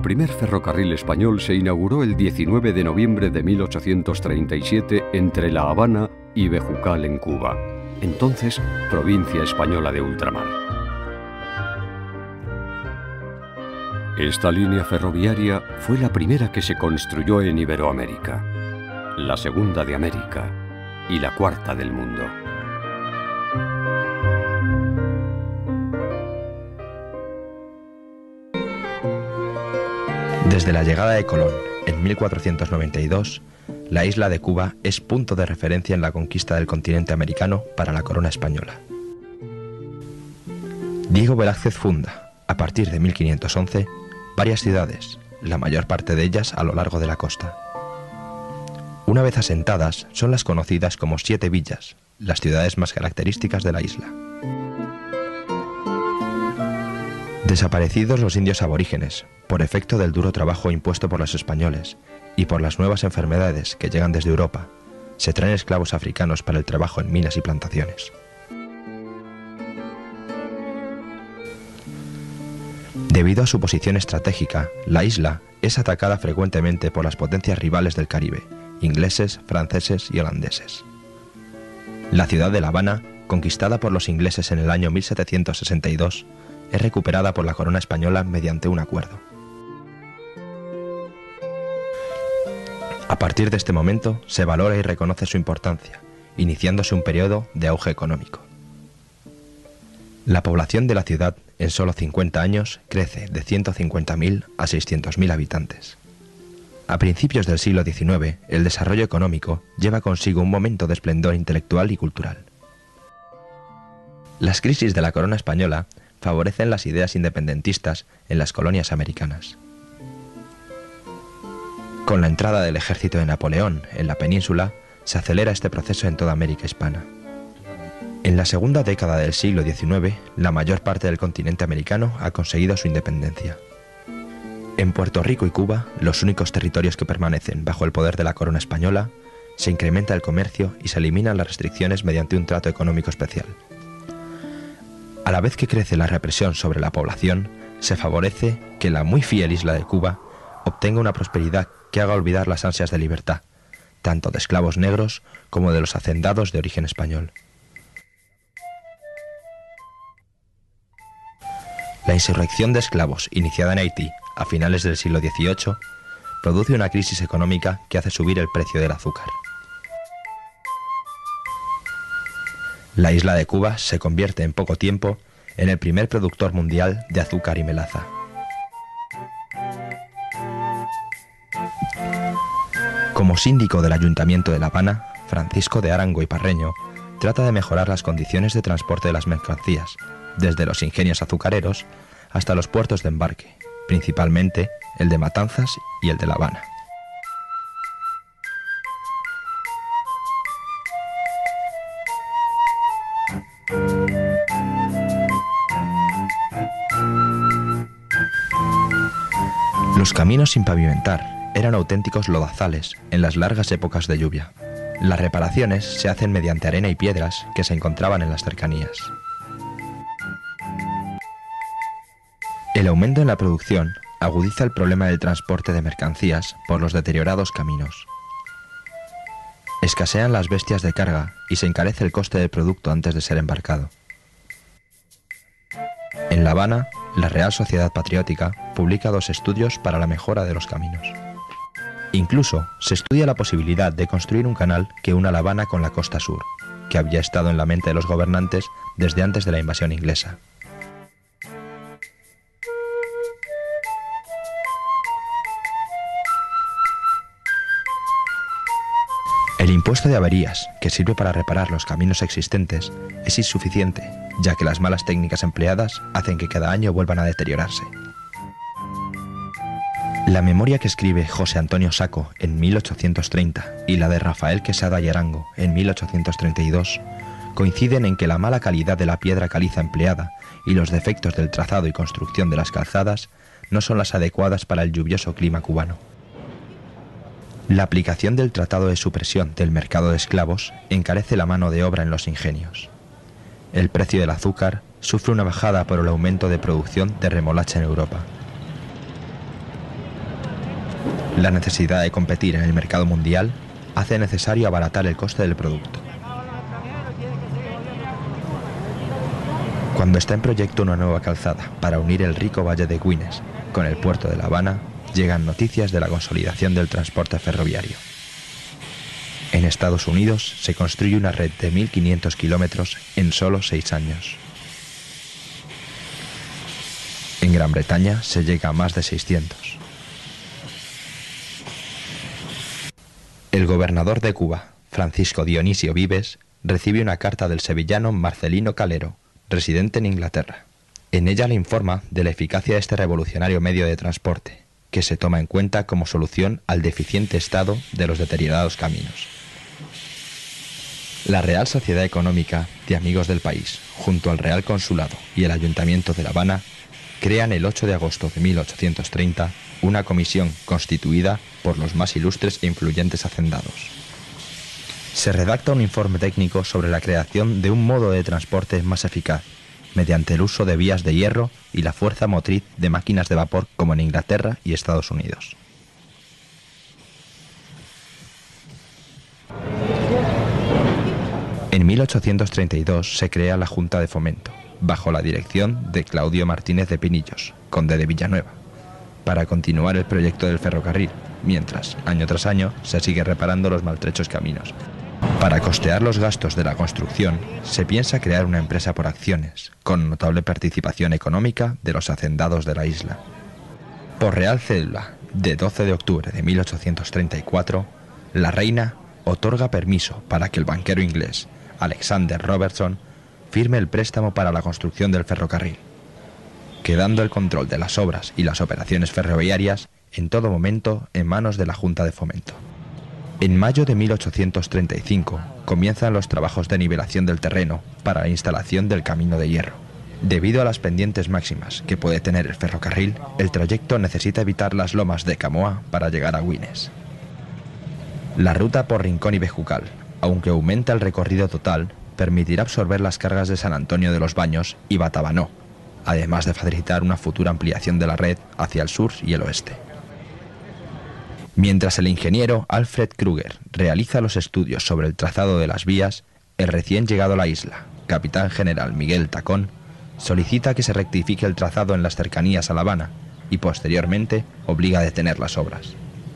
primer ferrocarril español se inauguró el 19 de noviembre de 1837 entre La Habana y Bejucal, en Cuba, entonces provincia española de ultramar. Esta línea ferroviaria fue la primera que se construyó en Iberoamérica, la segunda de América y la cuarta del mundo. Desde la llegada de Colón en 1492, la isla de Cuba es punto de referencia en la conquista del continente americano para la corona española. Diego Velázquez funda, a partir de 1511, varias ciudades, la mayor parte de ellas a lo largo de la costa. Una vez asentadas, son las conocidas como Siete Villas, las ciudades más características de la isla. Desaparecidos los indios aborígenes, por efecto del duro trabajo impuesto por los españoles y por las nuevas enfermedades que llegan desde Europa, se traen esclavos africanos para el trabajo en minas y plantaciones. Debido a su posición estratégica, la isla es atacada frecuentemente por las potencias rivales del Caribe, ingleses, franceses y holandeses. La ciudad de La Habana, conquistada por los ingleses en el año 1762, es recuperada por la corona española mediante un acuerdo. A partir de este momento se valora y reconoce su importancia, iniciándose un periodo de auge económico. La población de la ciudad en solo 50 años crece de 150.000 a 600.000 habitantes. A principios del siglo XIX, el desarrollo económico lleva consigo un momento de esplendor intelectual y cultural. Las crisis de la corona española favorecen las ideas independentistas en las colonias americanas. Con la entrada del ejército de Napoleón en la península, se acelera este proceso en toda América hispana. En la segunda década del siglo XIX, la mayor parte del continente americano ha conseguido su independencia. En Puerto Rico y Cuba, los únicos territorios que permanecen bajo el poder de la corona española, se incrementa el comercio y se eliminan las restricciones mediante un trato económico especial. A la vez que crece la represión sobre la población, se favorece que la muy fiel isla de Cuba obtenga una prosperidad que haga olvidar las ansias de libertad, tanto de esclavos negros como de los hacendados de origen español. La insurrección de esclavos iniciada en Haití a finales del siglo XVIII produce una crisis económica que hace subir el precio del azúcar. La isla de Cuba se convierte en poco tiempo en el primer productor mundial de azúcar y melaza. Como síndico del Ayuntamiento de La Habana, Francisco de Arango y Parreño trata de mejorar las condiciones de transporte de las mercancías, desde los ingenios azucareros hasta los puertos de embarque, principalmente el de Matanzas y el de La Habana. Los caminos sin pavimentar eran auténticos lodazales en las largas épocas de lluvia. Las reparaciones se hacen mediante arena y piedras que se encontraban en las cercanías. El aumento en la producción agudiza el problema del transporte de mercancías por los deteriorados caminos. Escasean las bestias de carga y se encarece el coste del producto antes de ser embarcado. En La Habana, la Real Sociedad Patriótica publica 2 estudios para la mejora de los caminos. Incluso se estudia la posibilidad de construir un canal que una La Habana con la costa sur, que había estado en la mente de los gobernantes desde antes de la invasión inglesa. El impuesto de averías, que sirve para reparar los caminos existentes, es insuficiente, ya que las malas técnicas empleadas hacen que cada año vuelvan a deteriorarse. La memoria que escribe José Antonio Saco en 1830 y la de Rafael Quesada y Arango en 1832 coinciden en que la mala calidad de la piedra caliza empleada y los defectos del trazado y construcción de las calzadas no son las adecuadas para el lluvioso clima cubano. La aplicación del tratado de supresión del mercado de esclavos encarece la mano de obra en los ingenios. El precio del azúcar sufre una bajada por el aumento de producción de remolacha en Europa. La necesidad de competir en el mercado mundial hace necesario abaratar el coste del producto. Cuando está en proyecto una nueva calzada para unir el rico valle de Güines con el puerto de La Habana, llegan noticias de la consolidación del transporte ferroviario. En Estados Unidos se construye una red de 1.500 kilómetros en solo 6 años. En Gran Bretaña se llega a más de 600. El gobernador de Cuba, Francisco Dionisio Vives, recibe una carta del sevillano Marcelino Calero, residente en Inglaterra. En ella le informa de la eficacia de este revolucionario medio de transporte, que se toma en cuenta como solución al deficiente estado de los deteriorados caminos. La Real Sociedad Económica de Amigos del País, junto al Real Consulado y el Ayuntamiento de La Habana, crean el 8 de agosto de 1830 una comisión constituida por los más ilustres e influyentes hacendados. Se redacta un informe técnico sobre la creación de un modo de transporte más eficaz, mediante el uso de vías de hierro y la fuerza motriz de máquinas de vapor como en Inglaterra y Estados Unidos. En 1832 se crea la Junta de Fomento, bajo la dirección de Claudio Martínez de Pinillos, conde de Villanueva, para continuar el proyecto del ferrocarril, mientras, año tras año, se sigue reparando los maltrechos caminos. Para costear los gastos de la construcción, se piensa crear una empresa por acciones, con notable participación económica de los hacendados de la isla. Por Real Cédula de 12 de octubre de 1834, la reina otorga permiso para que el banquero inglés Alexander Robertson firme el préstamo para la construcción del ferrocarril, quedando el control de las obras y las operaciones ferroviarias en todo momento en manos de la Junta de Fomento. En mayo de 1835 comienzan los trabajos de nivelación del terreno para la instalación del camino de hierro. Debido a las pendientes máximas que puede tener el ferrocarril, el trayecto necesita evitar las lomas de Camoa para llegar a Güines. La ruta por Rincón y Bejucal, aunque aumenta el recorrido total, permitirá absorber las cargas de San Antonio de los Baños y Batabanó, además de facilitar una futura ampliación de la red hacia el sur y el oeste. Mientras el ingeniero Alfred Kruger realiza los estudios sobre el trazado de las vías, el recién llegado a la isla, capitán general Miguel Tacón, solicita que se rectifique el trazado en las cercanías a La Habana y posteriormente obliga a detener las obras.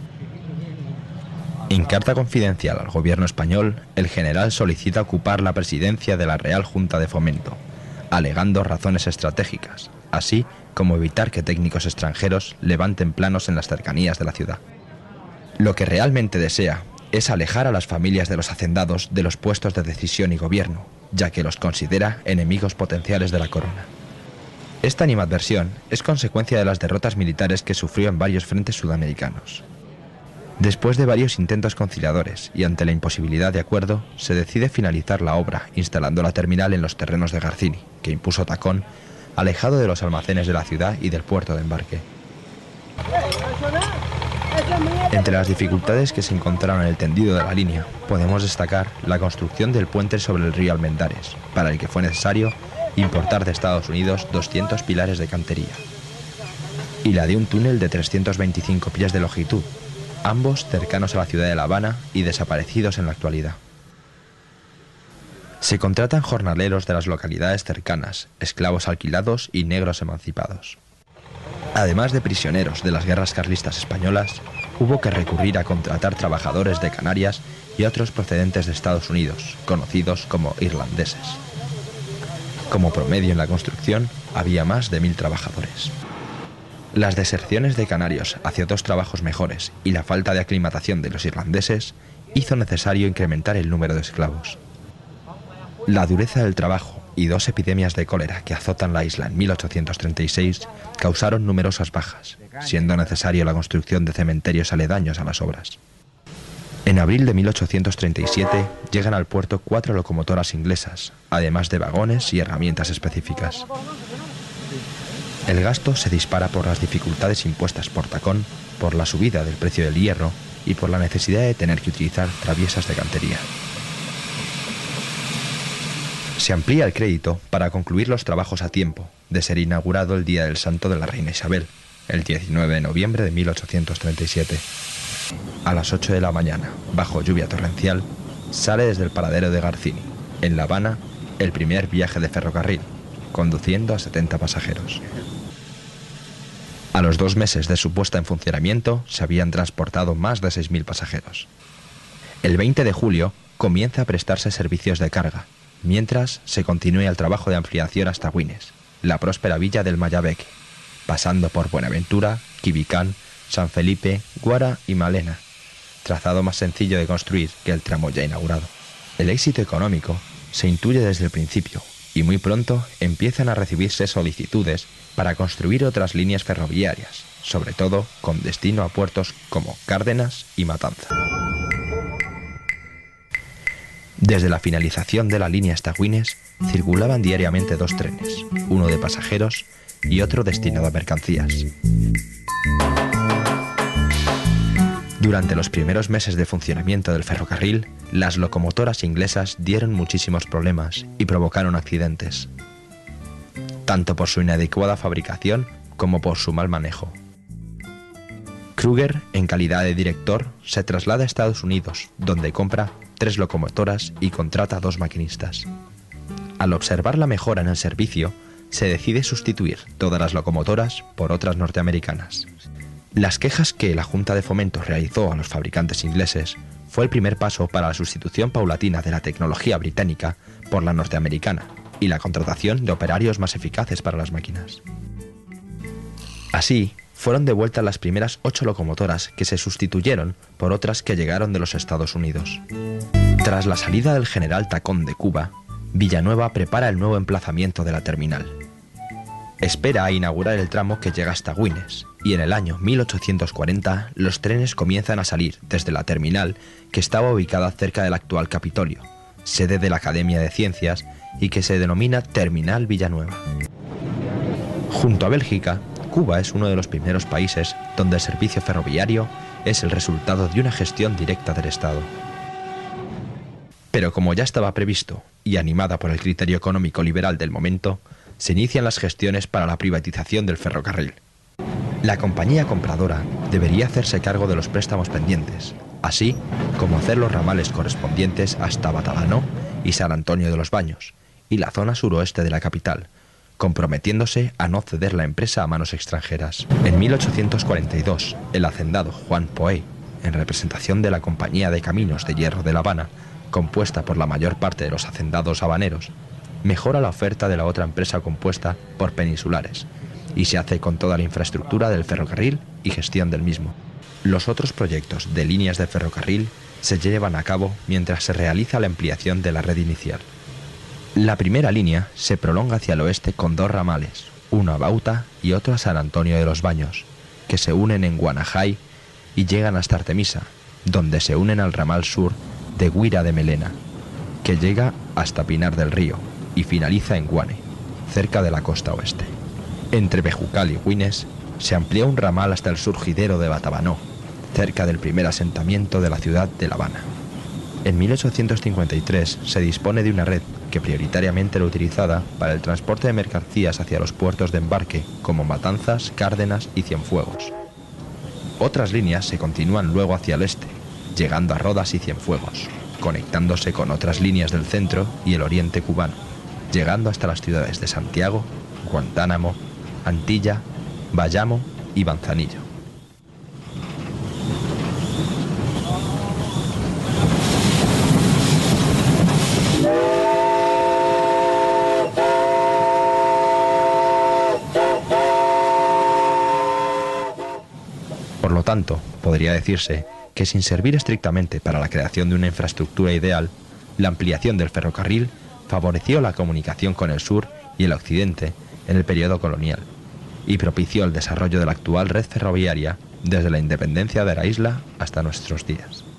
En carta confidencial al gobierno español, el general solicita ocupar la presidencia de la Real Junta de Fomento, alegando razones estratégicas, así como evitar que técnicos extranjeros levanten planos en las cercanías de la ciudad. Lo que realmente desea es alejar a las familias de los hacendados de los puestos de decisión y gobierno, ya que los considera enemigos potenciales de la corona. Esta animadversión es consecuencia de las derrotas militares que sufrió en varios frentes sudamericanos. Después de varios intentos conciliadores y ante la imposibilidad de acuerdo, se decide finalizar la obra instalando la terminal en los terrenos de Garcini, que impuso Tacón, alejado de los almacenes de la ciudad y del puerto de embarque. Entre las dificultades que se encontraron en el tendido de la línea, podemos destacar la construcción del puente sobre el río Almendares, para el que fue necesario importar de Estados Unidos 200 pilares de cantería, y la de un túnel de 325 pies de longitud, ambos cercanos a la ciudad de La Habana y desaparecidos en la actualidad. Se contratan jornaleros de las localidades cercanas, esclavos alquilados y negros emancipados. Además de prisioneros de las guerras carlistas españolas, hubo que recurrir a contratar trabajadores de Canarias y otros procedentes de Estados Unidos, conocidos como irlandeses. Como promedio en la construcción, había más de 1000 trabajadores. Las deserciones de canarios hacia otros trabajos mejores y la falta de aclimatación de los irlandeses hizo necesario incrementar el número de esclavos. La dureza del trabajo y 2 epidemias de cólera que azotan la isla en 1836 causaron numerosas bajas, siendo necesario la construcción de cementerios aledaños a las obras. En abril de 1837 llegan al puerto 4 locomotoras inglesas, además de vagones y herramientas específicas. El gasto se dispara por las dificultades impuestas por Tacón, por la subida del precio del hierro y por la necesidad de tener que utilizar traviesas de cantería. Se amplía el crédito para concluir los trabajos a tiempo, de ser inaugurado el día del santo de la reina Isabel, el 19 de noviembre de 1837. A las 8 de la mañana, bajo lluvia torrencial, sale desde el paradero de Garcini, en La Habana, el primer viaje de ferrocarril, conduciendo a 70 pasajeros. A los 2 meses de su puesta en funcionamiento, se habían transportado más de 6.000 pasajeros. El 20 de julio comienza a prestarse servicios de carga, mientras se continúa el trabajo de ampliación hasta Güines, la próspera villa del Mayabeque, pasando por Buenaventura, Quibicán, San Felipe, Guara y Malena, trazado más sencillo de construir que el tramo ya inaugurado. El éxito económico se intuye desde el principio y muy pronto empiezan a recibirse solicitudes para construir otras líneas ferroviarias, sobre todo con destino a puertos como Cárdenas y Matanza. Desde la finalización de la línea hasta Güines circulaban diariamente 2 trenes, uno de pasajeros y otro destinado a mercancías. Durante los primeros meses de funcionamiento del ferrocarril, las locomotoras inglesas dieron muchísimos problemas y provocaron accidentes, tanto por su inadecuada fabricación como por su mal manejo. Kruger, en calidad de director, se traslada a Estados Unidos, donde compra 3 locomotoras y contrata a 2 maquinistas. Al observar la mejora en el servicio, se decide sustituir todas las locomotoras por otras norteamericanas. Las quejas que la Junta de Fomento realizó a los fabricantes ingleses fue el primer paso para la sustitución paulatina de la tecnología británica por la norteamericana y la contratación de operarios más eficaces para las máquinas. Así, fueron devueltas las primeras 8 locomotoras que se sustituyeron por otras que llegaron de los Estados Unidos. Tras la salida del general Tacón de Cuba, Villanueva prepara el nuevo emplazamiento de la terminal. Espera a inaugurar el tramo que llega hasta Güines, y en el año 1840 los trenes comienzan a salir desde la terminal que estaba ubicada cerca del actual Capitolio, sede de la Academia de Ciencias y que se denomina Terminal Villanueva. Junto a Bélgica, Cuba es uno de los primeros países donde el servicio ferroviario es el resultado de una gestión directa del Estado. Pero como ya estaba previsto, y animada por el criterio económico liberal del momento, se inician las gestiones para la privatización del ferrocarril. La compañía compradora debería hacerse cargo de los préstamos pendientes, así como hacer los ramales correspondientes hasta Batabanó y San Antonio de los Baños, y la zona suroeste de la capital, comprometiéndose a no ceder la empresa a manos extranjeras. En 1842, el hacendado Juan Poé, en representación de la Compañía de Caminos de Hierro de La Habana, compuesta por la mayor parte de los hacendados habaneros, mejora la oferta de la otra empresa compuesta por peninsulares y se hace con toda la infraestructura del ferrocarril y gestión del mismo. Los otros proyectos de líneas de ferrocarril se llevan a cabo mientras se realiza la ampliación de la red inicial. La primera línea se prolonga hacia el oeste con 2 ramales, uno a Bauta y otro a San Antonio de los Baños, que se unen en Guanajay y llegan hasta Artemisa, donde se unen al ramal sur de Guira de Melena, que llega hasta Pinar del Río y finaliza en Guane, cerca de la costa oeste. Entre Bejucal y Güines se amplía un ramal hasta el surgidero de Batabanó, cerca del primer asentamiento de la ciudad de La Habana. En 1853 se dispone de una red que prioritariamente era utilizada para el transporte de mercancías hacia los puertos de embarque como Matanzas, Cárdenas y Cienfuegos. Otras líneas se continúan luego hacia el este, llegando a Rodas y Cienfuegos, conectándose con otras líneas del centro y el oriente cubano, llegando hasta las ciudades de Santiago, Guantánamo, Antilla, Bayamo y Manzanillo. Por lo tanto, podría decirse que sin servir estrictamente para la creación de una infraestructura ideal, la ampliación del ferrocarril favoreció la comunicación con el sur y el occidente en el periodo colonial y propició el desarrollo de la actual red ferroviaria desde la independencia de la isla hasta nuestros días.